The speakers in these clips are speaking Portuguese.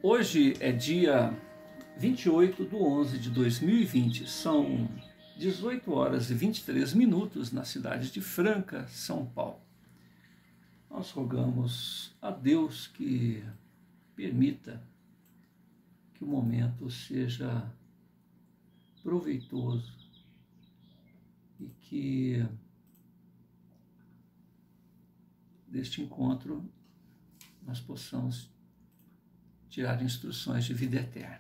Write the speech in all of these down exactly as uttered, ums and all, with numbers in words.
Hoje é dia vinte e oito de onze de dois mil e vinte, são dezoito horas e vinte e três minutos na cidade de Franca, São Paulo. Nós rogamos a Deus que permita que o momento seja proveitoso e que deste encontro nós possamos tirar instruções de vida eterna.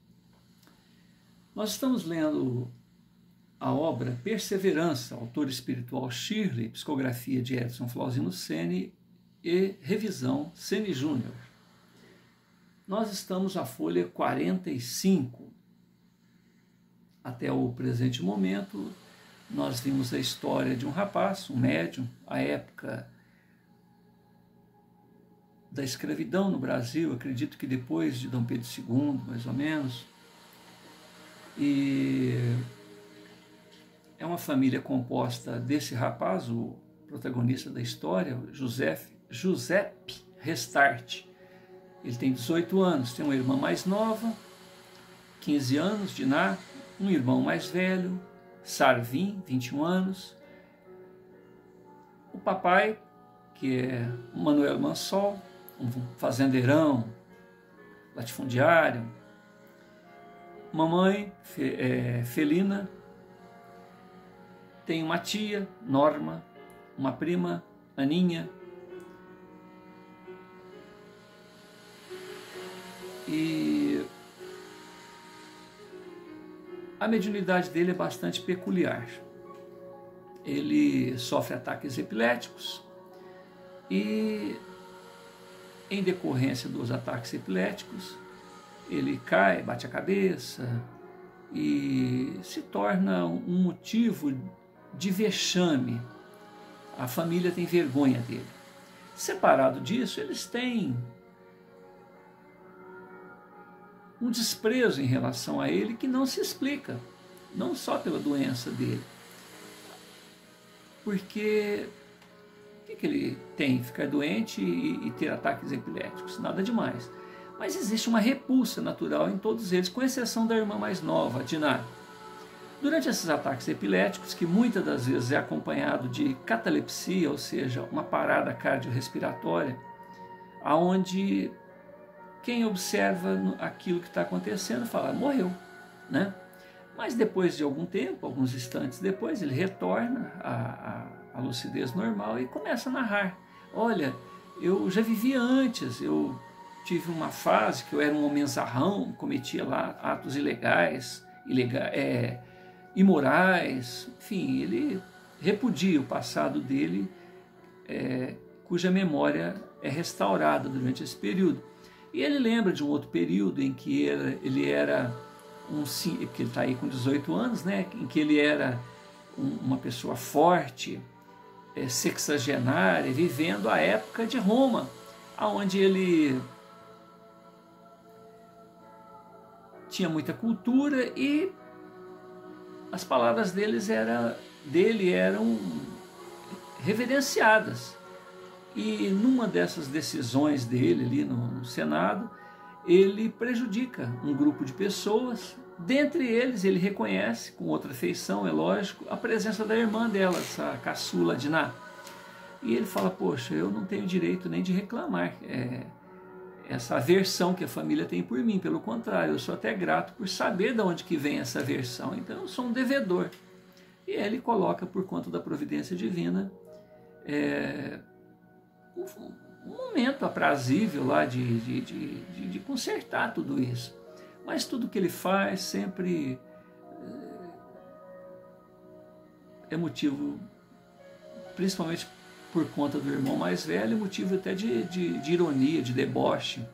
Nós estamos lendo a obra Perseverança, autor espiritual Shirley, psicografia de Edson Flauzino Sene e revisão Sene Júnior. Nós estamos à folha quarenta e cinco. Até o presente momento, nós vimos a história de um rapaz, um médium, à época da escravidão no Brasil, acredito que depois de Dom Pedro segundo, mais ou menos. E é uma família composta desse rapaz, o protagonista da história, José, Giuseppe Restart. Ele tem dezoito anos, tem uma irmã mais nova, quinze anos, Diná, um irmão mais velho, Sarvin, vinte e um anos. O papai, que é Manuel Mansol, um fazendeirão, latifundiário. Mamãe, é, Felina. Tem uma tia, Norma, uma prima, Aninha. E a mediunidade dele é bastante peculiar. Ele sofre ataques epiléticos e, em decorrência dos ataques epiléticos, ele cai, bate a cabeça e se torna um motivo de vexame. A família tem vergonha dele. Separado disso, eles têm um desprezo em relação a ele que não se explica, não só pela doença dele. Porque o que, que ele tem? Ficar doente e, e ter ataques epiléticos? Nada demais. Mas existe uma repulsa natural em todos eles, com exceção da irmã mais nova, a Diná. Durante esses ataques epiléticos, que muitas das vezes é acompanhado de catalepsia, ou seja, uma parada cardiorrespiratória, aonde quem observa aquilo que está acontecendo fala, morreu, né? Mas depois de algum tempo, alguns instantes depois, ele retorna à, à, à lucidez normal e começa a narrar. Olha, eu já vivia antes, eu tive uma fase que eu era um homenzarrão, cometia lá atos ilegais, ilega, é, imorais, enfim, ele repudia o passado dele, é, cuja memória é restaurada durante esse período. E ele lembra de um outro período em que ele, ele era um, porque ele está aí com dezoito anos, né, em que ele era um, uma pessoa forte, é, sexagenária, vivendo a época de Roma, onde ele tinha muita cultura e as palavras deles era, dele eram reverenciadas. E numa dessas decisões dele ali no, no Senado, ele prejudica um grupo de pessoas. Dentre eles, ele reconhece, com outra feição, é lógico, a presença da irmã dela, essa caçula Diná. E ele fala, poxa, eu não tenho direito nem de reclamar é, essa aversão que a família tem por mim. Pelo contrário, eu sou até grato por saber de onde que vem essa aversão. Então, eu sou um devedor. E ele coloca, por conta da providência divina, é, um momento aprazível lá de, de, de, de, de consertar tudo isso. Mas tudo que ele faz sempre é motivo, principalmente por conta do irmão mais velho, motivo até de, de, de ironia, de deboche.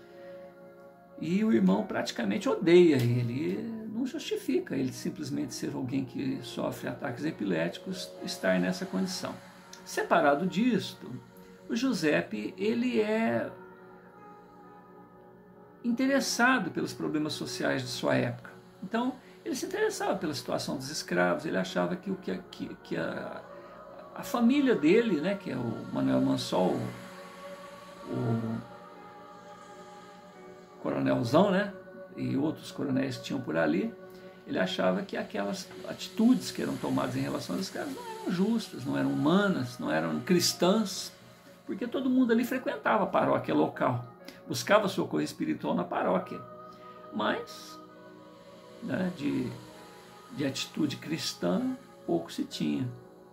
E o irmão praticamente odeia ele, não justifica ele simplesmente ser alguém que sofre ataques epiléticos, estar nessa condição. Separado disto, o Giuseppe, ele é interessado pelos problemas sociais de sua época. Então, ele se interessava pela situação dos escravos, ele achava que, o que, que, que a, a família dele, né, que é o Manuel Mansol, o, coronelzão, né, e outros coronéis que tinham por ali, ele achava que aquelas atitudes que eram tomadas em relação aos escravos não eram justas, não eram humanas, não eram cristãs, porque todo mundo ali frequentava a paróquia local, buscava socorro espiritual na paróquia, mas, né, de, de atitude cristã pouco se tinha.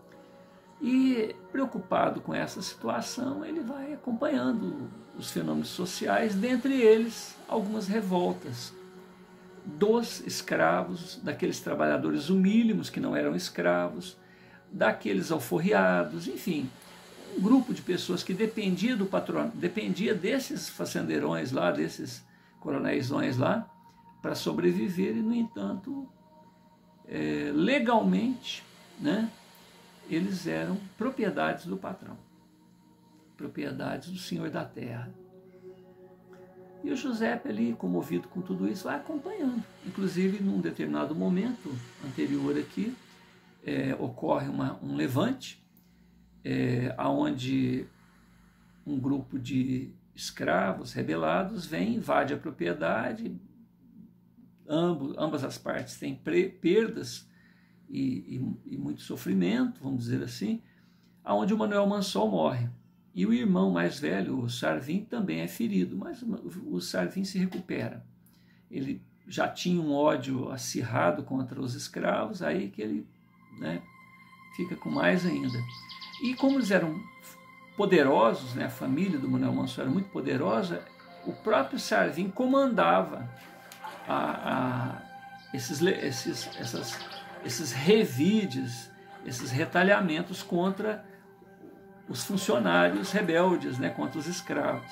E preocupado com essa situação, ele vai acompanhando os fenômenos sociais, dentre eles algumas revoltas dos escravos, daqueles trabalhadores humílimos que não eram escravos, daqueles alforriados, enfim, um grupo de pessoas que dependia do patrono, dependia desses fazendeirões lá, desses coronéisões lá, para sobreviver, e no entanto, é, legalmente, né, eles eram propriedades do patrão, propriedades do senhor da terra. E o Giuseppe ali, comovido com tudo isso, vai acompanhando. Inclusive, num determinado momento anterior aqui, é, ocorre uma, um levante, é, onde um grupo de escravos rebelados vem, invade a propriedade, ambos, ambas as partes têm perdas e, e, e muito sofrimento, vamos dizer assim, onde o Manuel Mansol morre. E o irmão mais velho, o Sarvin, também é ferido, mas o Sarvin se recupera. Ele já tinha um ódio acirrado contra os escravos, aí que ele, né, fica com mais ainda. E como eles eram poderosos, né, a família do Manuel Mansol era muito poderosa, o próprio Sarvin comandava a, a, esses, esses, essas, esses revides, esses retalhamentos contra os funcionários rebeldes, né, contra os escravos.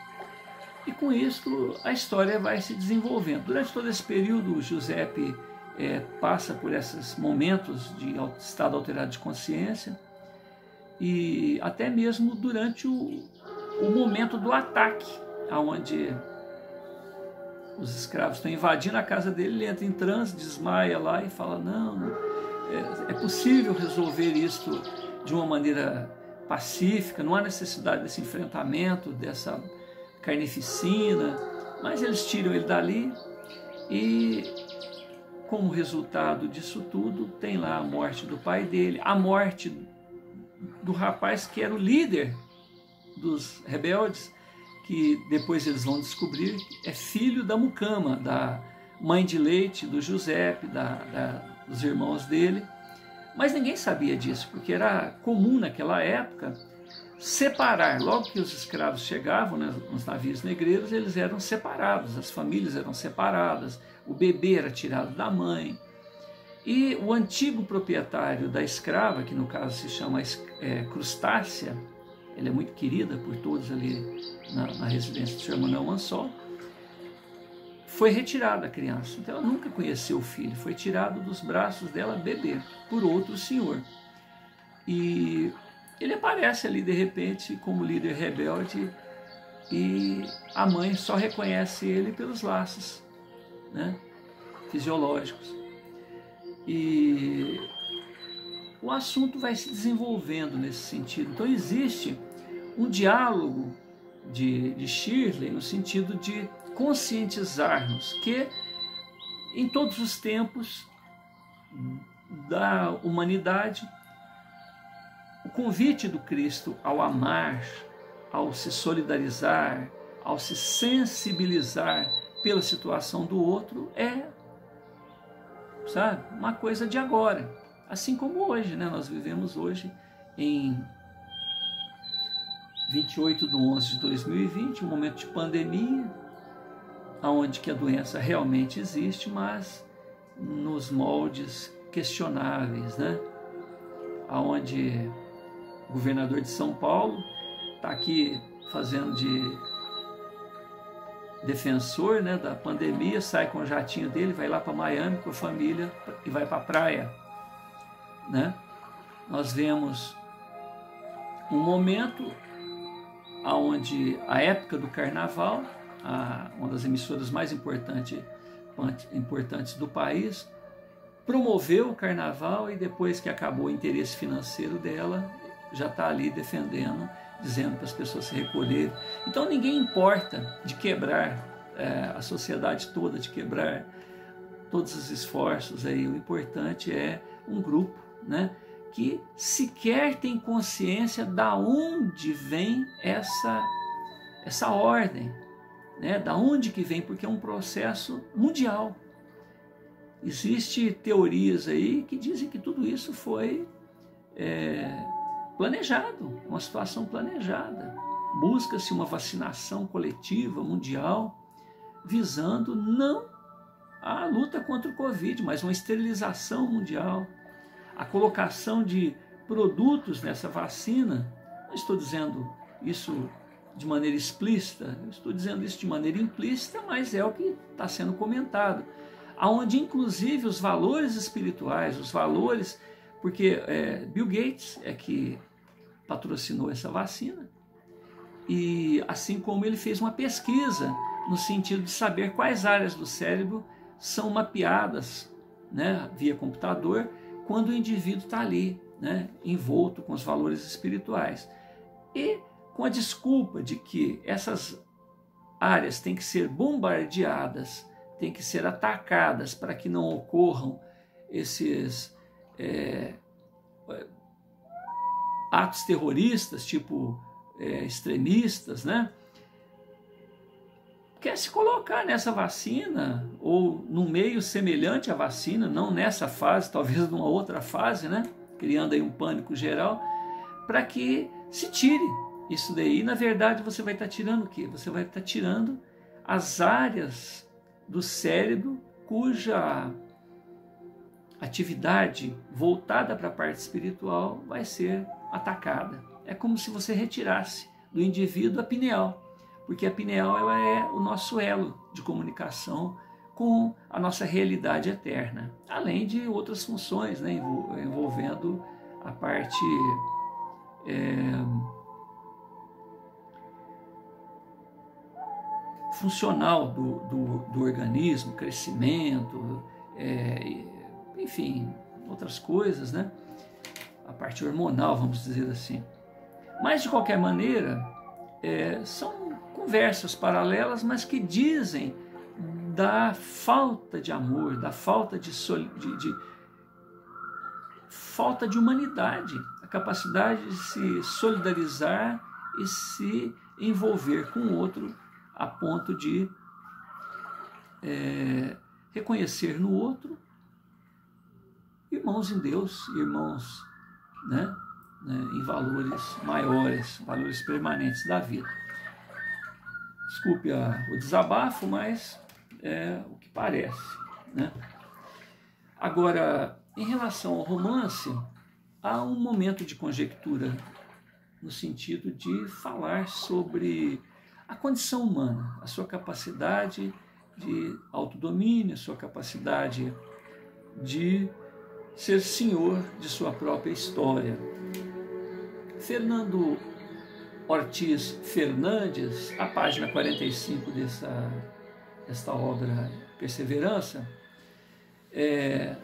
E com isso a história vai se desenvolvendo. Durante todo esse período, o Giuseppe é, passa por esses momentos de estado alterado de consciência, e até mesmo durante o, o momento do ataque, onde os escravos estão invadindo a casa dele, ele entra em transe, desmaia lá e fala, não, é, é possível resolver isso de uma maneira pacífica, não há necessidade desse enfrentamento, dessa carnificina, mas eles tiram ele dali e, como resultado disso tudo, tem lá a morte do pai dele, a morte do rapaz que era o líder dos rebeldes, que depois eles vão descobrir é filho da mucama, da mãe de leite do Giuseppe, da, da, dos irmãos dele. Mas ninguém sabia disso, porque era comum naquela época separar. Logo que os escravos chegavam, né, nos navios negreiros, eles eram separados, as famílias eram separadas, o bebê era tirado da mãe. E o antigo proprietário da escrava, que no caso se chama é, Crustácia, ela é muito querida por todos ali na, na residência do senhor Manuel Mansol, foi retirada a criança. Então ela nunca conheceu o filho, foi tirado dos braços dela bebê, por outro senhor. E ele aparece ali de repente como líder rebelde e a mãe só reconhece ele pelos laços, né, fisiológicos. E o assunto vai se desenvolvendo nesse sentido. Então existe um diálogo de, de Shirley no sentido de conscientizarmos que em todos os tempos da humanidade o convite do Cristo ao amar, ao se solidarizar, ao se sensibilizar pela situação do outro é, sabe, uma coisa de agora, assim como hoje, né? Nós vivemos hoje em vinte e oito de onze de dois mil e vinte, um momento de pandemia, onde que a doença realmente existe, mas nos moldes questionáveis, né? Onde o governador de São Paulo está aqui fazendo de defensor, né, da pandemia, sai com o jatinho dele, vai lá para Miami com a família e vai para a praia, né? Nós vemos um momento onde a época do carnaval, a, uma das emissoras mais importante, importantes do país, promoveu o carnaval e depois que acabou o interesse financeiro dela, já está ali defendendo, dizendo para as pessoas se recolherem. Então ninguém importa de quebrar é, a sociedade toda, de quebrar todos os esforços aí. O importante é um grupo, né, que sequer tem consciência da onde vem essa, essa ordem, né, da onde que vem, porque é um processo mundial. Existem teorias aí que dizem que tudo isso foi é, planejado, uma situação planejada. Busca-se uma vacinação coletiva mundial visando não a luta contra o Covid, mas uma esterilização mundial, a colocação de produtos nessa vacina. Não estou dizendo isso de maneira explícita, eu estou dizendo isso de maneira implícita, mas é o que está sendo comentado, aonde inclusive os valores espirituais, os valores, porque é, Bill Gates é que patrocinou essa vacina, e assim como ele fez uma pesquisa no sentido de saber quais áreas do cérebro são mapeadas, né, via computador, quando o indivíduo está ali, né, envolto com os valores espirituais. E com a desculpa de que essas áreas têm que ser bombardeadas, têm que ser atacadas para que não ocorram esses é, atos terroristas, tipo é, extremistas, né? Quer se colocar nessa vacina ou num meio semelhante à vacina, não nessa fase, talvez numa outra fase, né? Criando aí um pânico geral, para que se tire isso daí. Na verdade, você vai estar tirando o quê? Você vai estar tirando as áreas do cérebro cuja atividade voltada para a parte espiritual vai ser atacada. É como se você retirasse do indivíduo a pineal, porque a pineal ela é o nosso elo de comunicação com a nossa realidade eterna, além de outras funções, né, envolvendo a parte é, funcional do, do, do organismo, crescimento, é, enfim, outras coisas, né? A parte hormonal, vamos dizer assim. Mas, de qualquer maneira, é, são conversas paralelas, mas que dizem da falta de amor, da falta de, de, de falta de humanidade, a capacidade de se solidarizar e se envolver com o outro a ponto de é, reconhecer no outro irmãos em Deus, irmãos, né, né, em valores maiores, valores permanentes da vida. Desculpe a, o desabafo, mas é o que parece, né? Agora, em relação ao romance, há um momento de conjectura no sentido de falar sobre a condição humana, a sua capacidade de autodomínio, a sua capacidade de ser senhor de sua própria história. Fernando Ortiz Fernandes, a página quarenta e cinco dessa, desta obra Perseverança, é,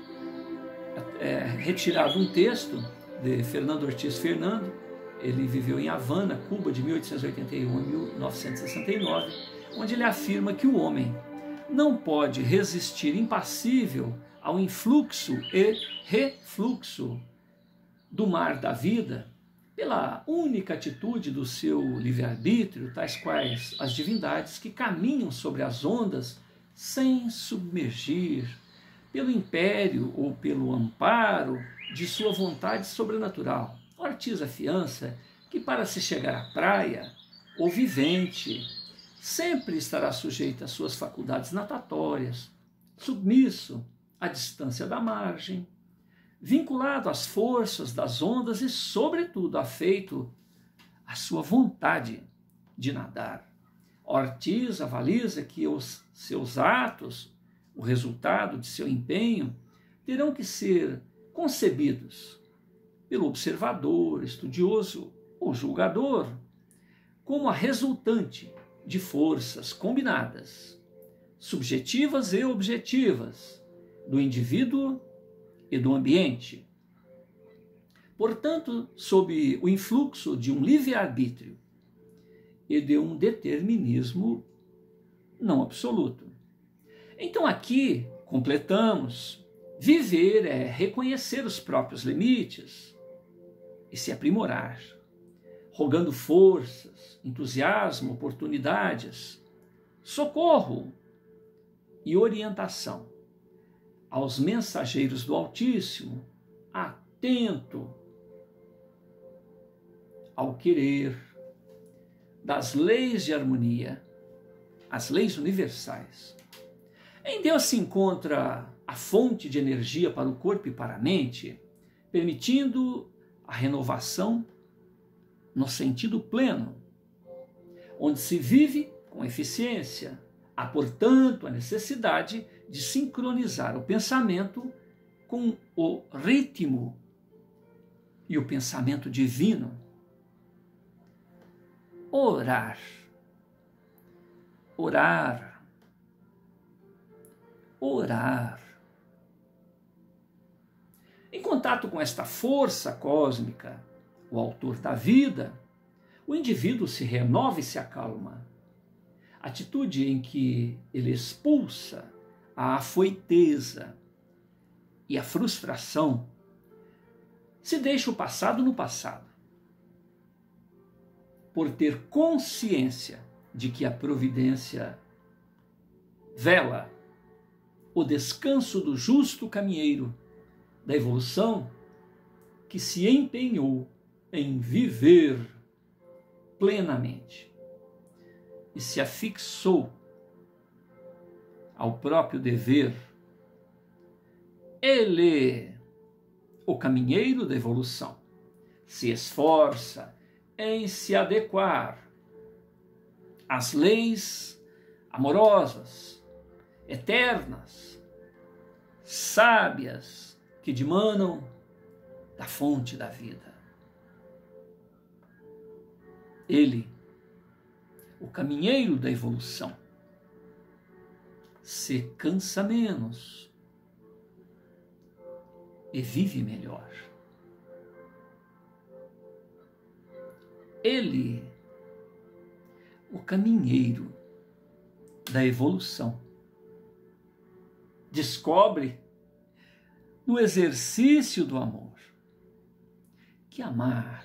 é retirado um texto de Fernando Ortiz Fernando. Ele viveu em Havana, Cuba, de mil oitocentos e oitenta e um a mil novecentos e sessenta e nove, onde ele afirma que o homem não pode resistir impassível ao influxo e refluxo do mar da vida pela única atitude do seu livre-arbítrio, tais quais as divindades que caminham sobre as ondas sem submergir, pelo império ou pelo amparo de sua vontade sobrenatural. Ortiz afiança que para se chegar à praia, o vivente sempre estará sujeito às suas faculdades natatórias, submisso à distância da margem, vinculado às forças das ondas e, sobretudo, afeito à sua vontade de nadar. Ortiz avaliza que os seus atos, o resultado de seu empenho, terão que ser concebidos pelo observador, estudioso ou julgador como a resultante de forças combinadas, subjetivas e objetivas, do indivíduo e do ambiente. Portanto, sob o influxo de um livre-arbítrio e de um determinismo não absoluto. Então aqui completamos: viver é reconhecer os próprios limites e se aprimorar, rogando forças, entusiasmo, oportunidades, socorro e orientação aos mensageiros do Altíssimo, atento ao querer das leis de harmonia, as leis universais. Em Deus se encontra a fonte de energia para o corpo e para a mente, permitindo a renovação no sentido pleno, onde se vive com eficiência. Há, portanto, a necessidade de sincronizar o pensamento com o ritmo e o pensamento divino. Orar. Orar. Orar. Em contato com esta força cósmica, o autor da vida, o indivíduo se renova e se acalma. Atitude em que ele expulsa a afoiteza e a frustração, se deixa o passado no passado, por ter consciência de que a providência vela o descanso do justo caminheiro da evolução que se empenhou em viver plenamente e se afixou ao próprio dever. Ele, o caminheiro da evolução, se esforça em se adequar às leis amorosas, eternas, sábias, que dimanam da fonte da vida. Ele, o caminheiro da evolução, se cansa menos e vive melhor. Ele, o caminheiro da evolução, descobre no exercício do amor que amar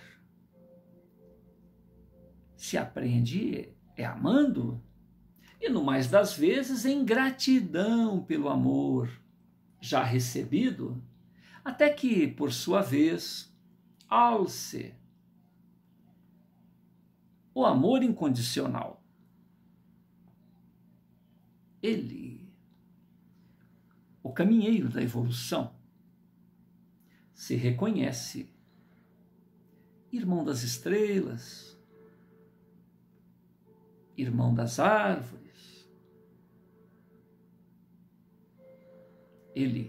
se aprende é amando, e no mais das vezes em gratidão pelo amor já recebido, até que, por sua vez, alce o amor incondicional. Ele, o caminheiro da evolução, se reconhece irmão das estrelas, irmão das árvores. Ele,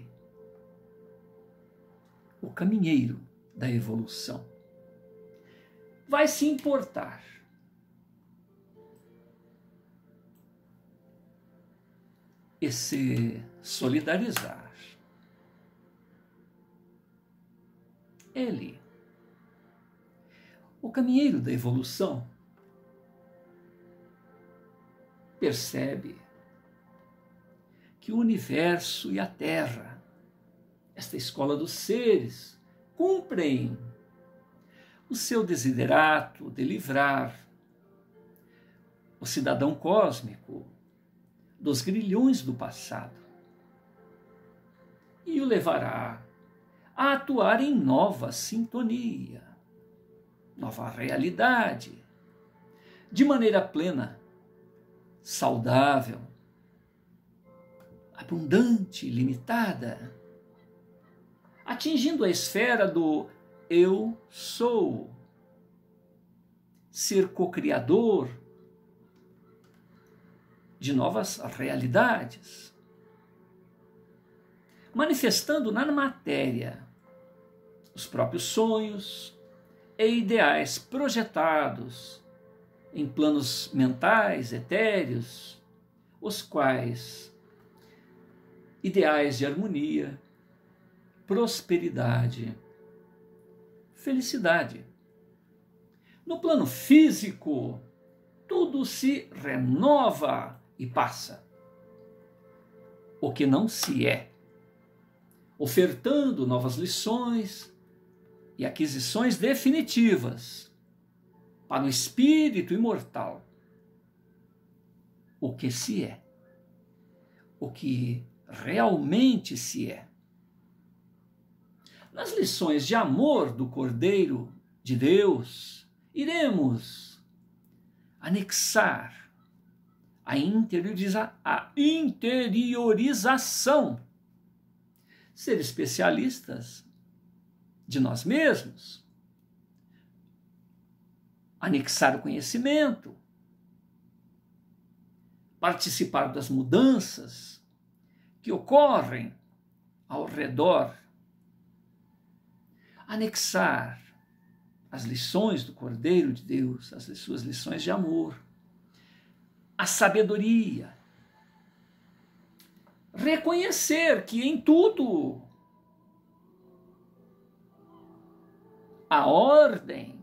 o caminheiro da evolução, vai se importar e se solidarizar. Ele, o caminheiro da evolução, percebe que o universo e a Terra, esta escola dos seres, cumprem o seu desiderato de livrar o cidadão cósmico dos grilhões do passado e o levará a atuar em nova sintonia, nova realidade, de maneira plena, saudável, abundante, limitada, atingindo a esfera do eu sou, ser co-criador de novas realidades, manifestando na matéria os próprios sonhos e ideais projetados em planos mentais, etéreos, os quais ideais de harmonia, prosperidade, felicidade. No plano físico, tudo se renova e passa o que não se é, ofertando novas lições e aquisições definitivas para o espírito imortal, o que se é, o que realmente se é. Nas lições de amor do Cordeiro de Deus, iremos anexar a, interioriza a interiorização, ser especialistas de nós mesmos, anexar o conhecimento, participar das mudanças que ocorrem ao redor, anexar as lições do Cordeiro de Deus, as suas lições de amor, a sabedoria, reconhecer que em tudo a ordem,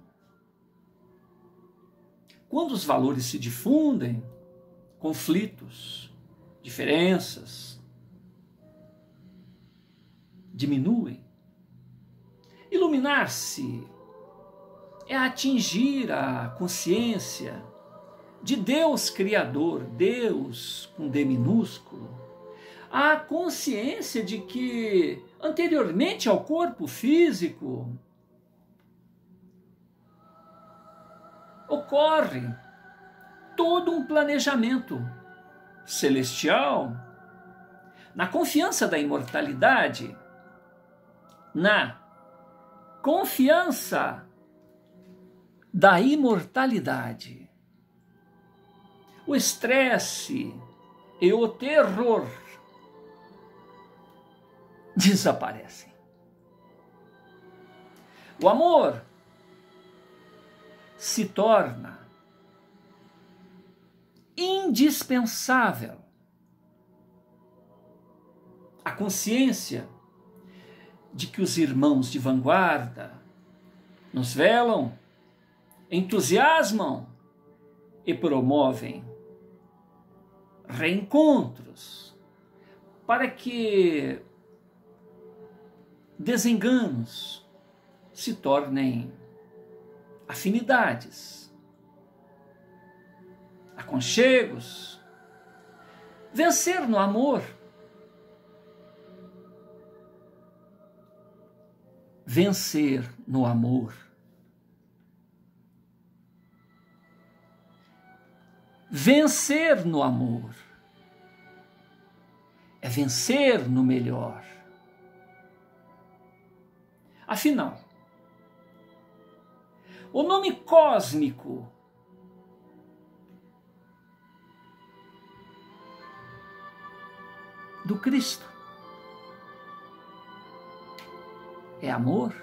quando os valores se difundem, conflitos, diferenças diminuem. Iluminar-se é atingir a consciência de Deus Criador, Deus com D minúsculo, a consciência de que anteriormente ao corpo físico ocorre todo um planejamento celestial, na confiança da imortalidade, na confiança da imortalidade. O estresse e o terror desaparecem. O amor se torna indispensável. A consciência de que os irmãos de vanguarda nos velam, entusiasmam e promovem reencontros para que desenganos se tornem afinidades, aconchegos, vencer no amor, vencer no amor, vencer no amor, é vencer no melhor. Afinal, o nome cósmico do Cristo é amor.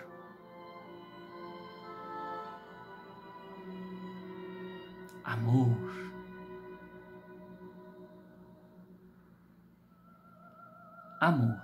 Amor. Amor.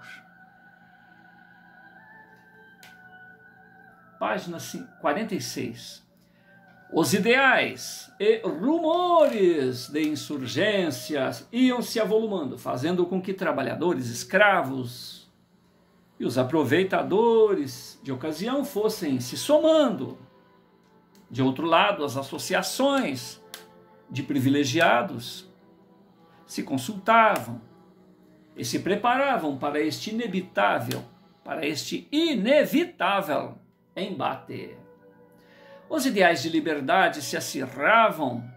Página quarenta e seis. Os ideais e rumores de insurgências iam se avolumando, fazendo com que trabalhadores escravos e os aproveitadores de ocasião fossem se somando. De outro lado, as associações de privilegiados se consultavam e se preparavam para este inevitável, para este inevitável embate. Os ideais de liberdade se acirravam,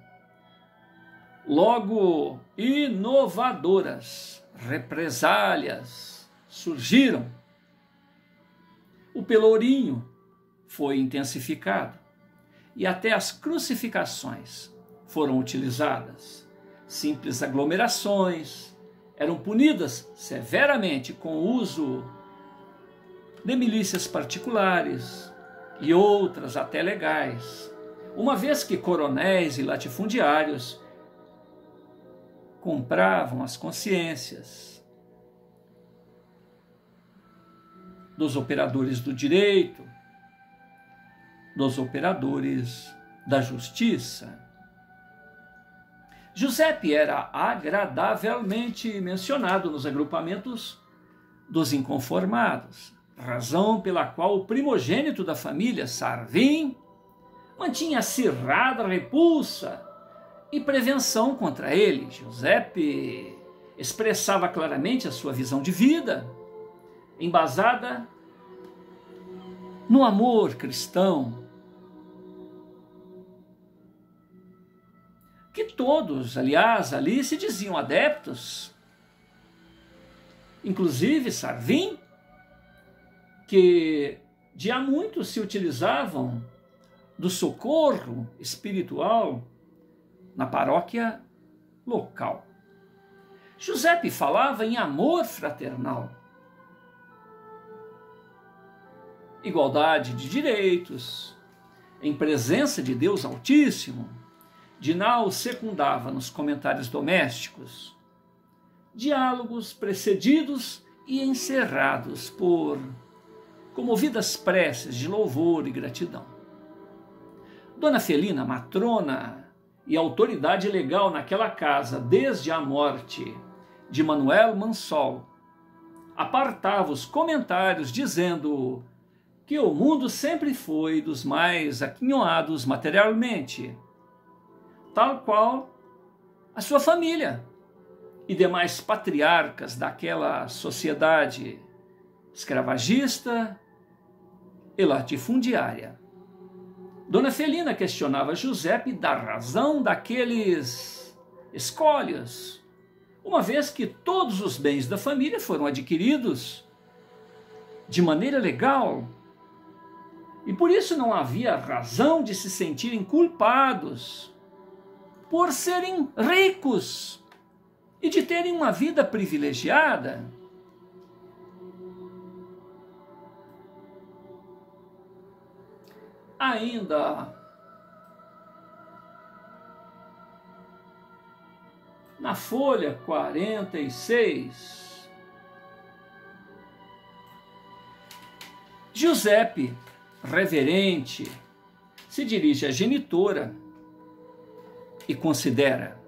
logo inovadoras represálias surgiram. O pelourinho foi intensificado e até as crucificações foram utilizadas. Simples aglomerações eram punidas severamente com o uso de milícias particulares e outras até legais, uma vez que coronéis e latifundiários compravam as consciências dos operadores do direito, dos operadores da justiça. Giuseppe era agradavelmente mencionado nos agrupamentos dos inconformados, razão pela qual o primogênito da família, Sarvin, mantinha acirrada repulsa e prevenção contra ele. Giuseppe expressava claramente a sua visão de vida, embasada no amor cristão, que todos, aliás, ali se diziam adeptos, inclusive Sarvin, que de há muito se utilizavam do socorro espiritual na paróquia local. Giuseppe falava em amor fraternal, igualdade de direitos, em presença de Deus Altíssimo. Dinal secundava nos comentários domésticos diálogos precedidos e encerrados por comovidas preces de louvor e gratidão. Dona Felina, matrona e autoridade legal naquela casa desde a morte de Manuel Mansol, apartava os comentários dizendo que o mundo sempre foi dos mais aquinhoados materialmente, tal qual a sua família e demais patriarcas daquela sociedade escravagista e latifundiária. Dona Felina questionava Giuseppe da razão daqueles escolhos, uma vez que todos os bens da família foram adquiridos de maneira legal, e por isso não havia razão de se sentirem culpados por serem ricos e de terem uma vida privilegiada. Ainda na folha quarenta e seis, Giuseppe, reverente, se dirige à genitora e considera: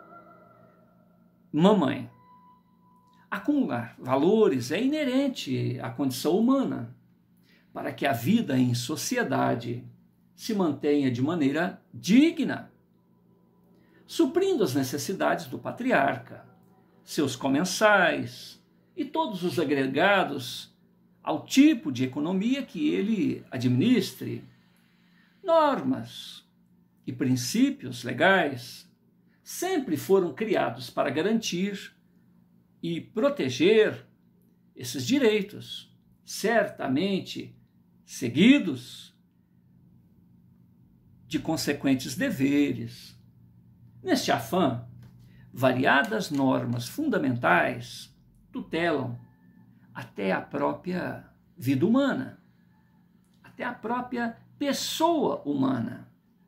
mamãe, acumular valores é inerente à condição humana, para que a vida em sociedade se mantenha de maneira digna, suprindo as necessidades do patriarca, seus comensais e todos os agregados ao tipo de economia que ele administre. Normas e princípios legais sempre foram criados para garantir e proteger esses direitos, certamente seguidos de consequentes deveres. Neste afã, variadas normas fundamentais tutelam até a própria vida humana, até a própria pessoa humana.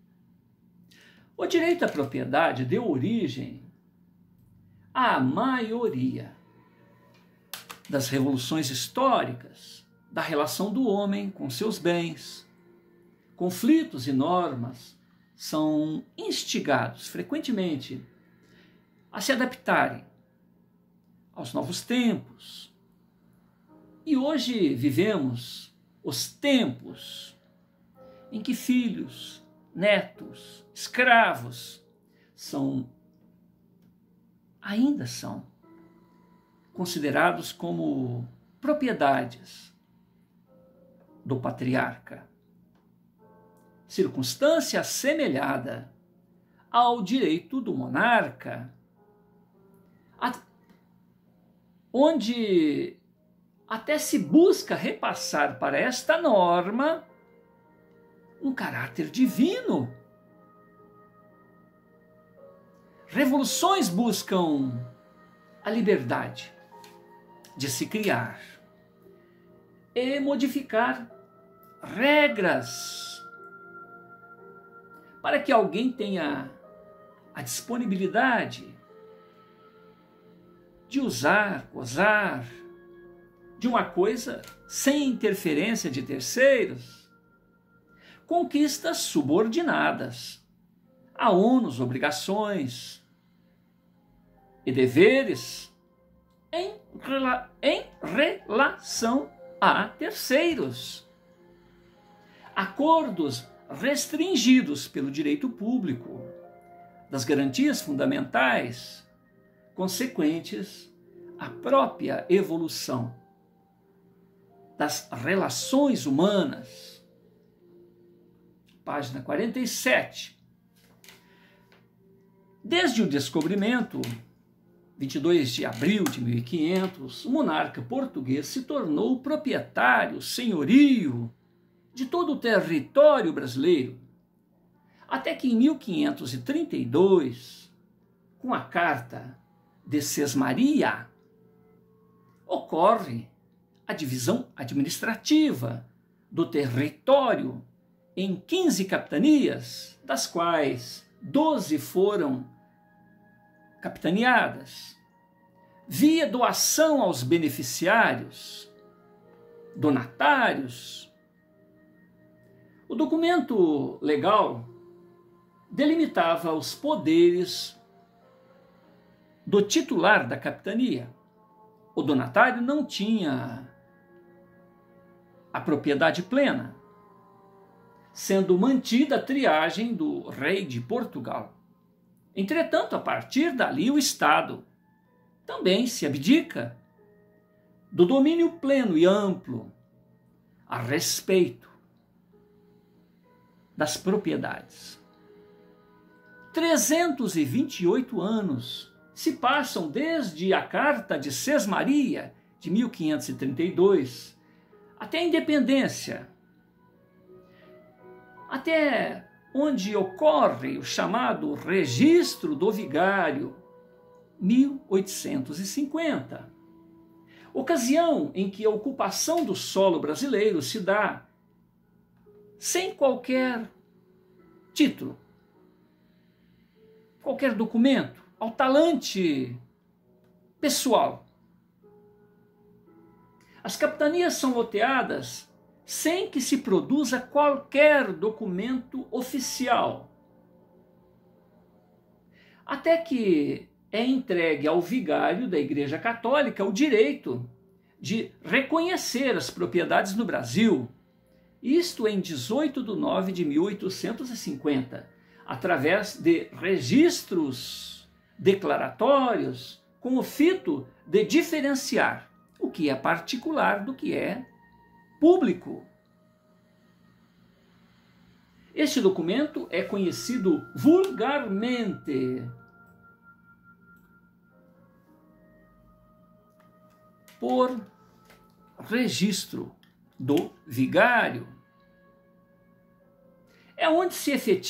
O direito à propriedade deu origem à maioria das revoluções históricas, da relação do homem com seus bens. Conflitos e normas são instigados frequentemente a se adaptarem aos novos tempos. E hoje vivemos os tempos em que filhos, netos, escravos são, ainda são, considerados como propriedades do patriarca. Circunstância assemelhada ao direito do monarca, onde até se busca repassar para esta norma um caráter divino. Revoluções buscam a liberdade de se criar e modificar regras para que alguém tenha a disponibilidade de usar, gozar de uma coisa sem interferência de terceiros. Conquistas subordinadas a ônus, obrigações e deveres em, rela em relação a terceiros, acordos restringidos pelo direito público, das garantias fundamentais consequentes à própria evolução das relações humanas. Página quarenta e sete. Desde o descobrimento, vinte e dois de abril de mil e quinhentos, o monarca português se tornou proprietário, senhorio de todo o território brasileiro, até que em mil quinhentos e trinta e dois, com a Carta de Sesmaria, ocorre a divisão administrativa do território em quinze capitanias, das quais doze foram capitaneadas, via doação aos beneficiários, donatários. O documento legal delimitava os poderes do titular da capitania. O donatário não tinha a propriedade plena, sendo mantida a triagem do rei de Portugal. Entretanto, a partir dali, o Estado também se abdica do domínio pleno e amplo a respeito das propriedades. trezentos e vinte e oito anos se passam desde a Carta de Sesmaria, de mil quinhentos e trinta e dois, até a independência, até onde ocorre o chamado Registro do Vigário, mil oitocentos e cinquenta, ocasião em que a ocupação do solo brasileiro se dá sem qualquer título, qualquer documento, ao talante pessoal. As capitanias são loteadas sem que se produza qualquer documento oficial, até que é entregue ao vigário da Igreja Católica o direito de reconhecer as propriedades no Brasil, isto em dezoito de nove de mil oitocentos e cinquenta, através de registros declaratórios com o fito de diferenciar o que é particular do que é público. Este documento é conhecido vulgarmente por registro do vigário. É onde se efetiva